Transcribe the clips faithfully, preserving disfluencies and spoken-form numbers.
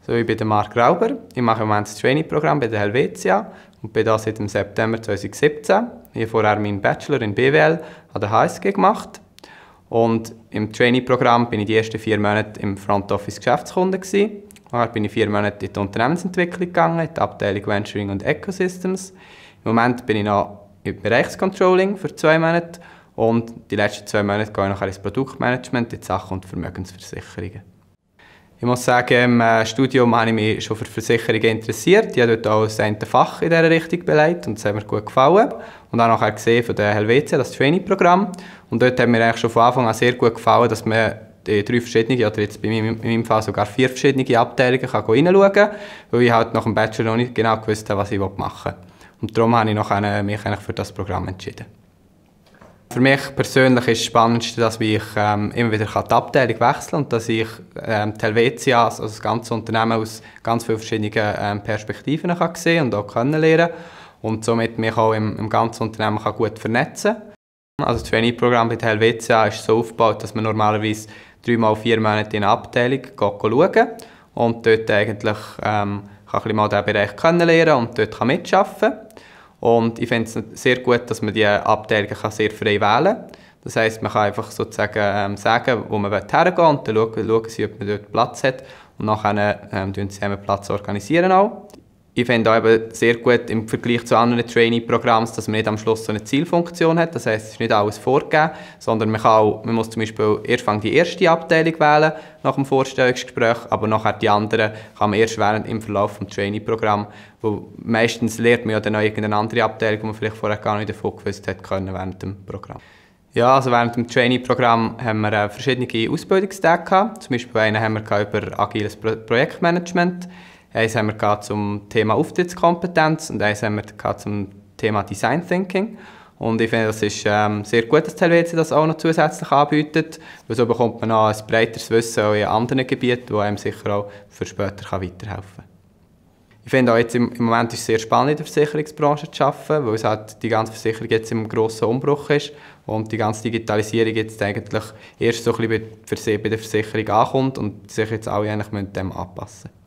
So, ich bin der Marc Grauber. Ich mache im Moment das Trainee-Programm bei der Helvetia und bin da seit dem September zweitausendsiebzehn. Ich habe vorher meinen Bachelor in B W L an der H S G gemacht. Und im Trainee-Programm bin ich die ersten vier Monate im Front Office Geschäftskunde gewesen. Nachher bin ich vier Monate in die Unternehmensentwicklung gegangen, in die Abteilung Venturing und Ecosystems. Im Moment bin ich noch im Bereichscontrolling für zwei Monate und die letzten zwei Monate gehe ich nachher ins Produktmanagement, in die Sachen- und Vermögensversicherungen. Ich muss sagen, im Studium habe ich mich schon für Versicherungen interessiert. Ich habe dort auch das eine Fach in dieser Richtung beleidigt und das hat mir gut gefallen. Und auch nachher gesehen von der Helvetia, das Trainee-Programm. Und dort hat mir eigentlich schon von Anfang an sehr gut gefallen, dass man die drei verschiedene, oder jetzt bei mir in meinem Fall sogar vier verschiedene Abteilungen kann reinschauen kann, weil ich halt nach dem Bachelor noch nicht genau gewusst habe, was ich machen will. Und darum habe ich noch mich für das Programm entschieden. Für mich persönlich ist das Spannendste, dass ich ähm, immer wieder die Abteilung wechseln kann und dass ich ähm, die Helvetia, also das ganze Unternehmen, aus ganz vielen verschiedenen ähm, Perspektiven kann sehen und auch kennenlernen und somit mich auch im, im ganzen Unternehmen kann gut vernetzen kann. Also das Trainee-Programm bei der Helvetia ist so aufgebaut, dass man normalerweise dreimal vier Monate in eine Abteilung schauen kann und dort eigentlich ähm, kann ich mal diesen Bereich kennenlernen und dort kann mitarbeiten kann. Und ich finde es sehr gut, dass man die Abteilungen sehr frei wählen kann. Das heisst, man kann einfach sozusagen ähm, sagen, wo man hergehen will und dann schauen, schauen sie, ob man dort Platz hat. Und nachher ähm, organisieren sie einen Platz organisieren auch. Ich finde auch eben sehr gut im Vergleich zu anderen Trainee-Programmen, dass man nicht am Schluss so eine Zielfunktion hat. Das heisst, es ist nicht alles vorgegeben, sondern man, kann auch, man muss zum Beispiel erst die erste Abteilung wählen nach dem Vorstellungsgespräch, aber nachher die anderen kann man erst während im Verlauf des Trainee-Programms, wo meistens lernt man ja dann noch irgendeine andere Abteilung, die man vielleicht vorher gar nicht davon gewusst hat, können während dem Programm. Ja, also während dem Trainee-Programm haben wir äh, verschiedene Ausbildungstage gehabt. Zum Beispiel einen haben wir über agiles Pro Projektmanagement. Eins haben wir zum Thema Auftrittskompetenz und eins haben wir zum Thema Design Thinking. Und ich finde, es ist ähm, sehr gut, dass die Helvetia das auch noch zusätzlich anbietet, weil so bekommt man noch ein breiteres Wissen auch in anderen Gebieten, das einem sicher auch für später kann weiterhelfen kann. Ich finde auch jetzt im, im Moment ist es sehr spannend, in der Versicherungsbranche zu arbeiten, weil es halt die ganze Versicherung jetzt im grossen Umbruch ist und die ganze Digitalisierung jetzt eigentlich erst so ein bisschen bei der Versicherung ankommt und sich jetzt alle eigentlich dem anpassen müssen.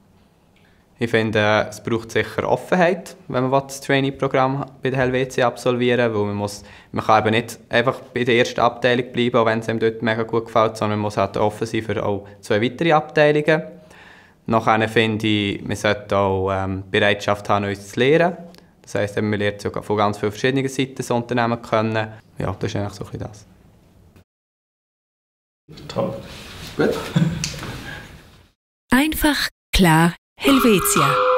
Ich finde, es braucht sicher Offenheit, wenn man das Trainee-Programm bei der Helvetia absolvieren will, weil man, muss, man kann eben nicht einfach bei der ersten Abteilung bleiben, auch wenn es einem dort mega gut gefällt, sondern man muss halt offen sein für auch zwei weitere Abteilungen. Nachher finde ich, man sollte auch ähm, Bereitschaft haben, Neues zu lernen. Das heisst, man lernt sogar von ganz vielen verschiedenen Seiten das Unternehmen kennen. Ja, das ist eigentlich so ein bisschen das. Top. Gut. Einfach, klar, Helvetia.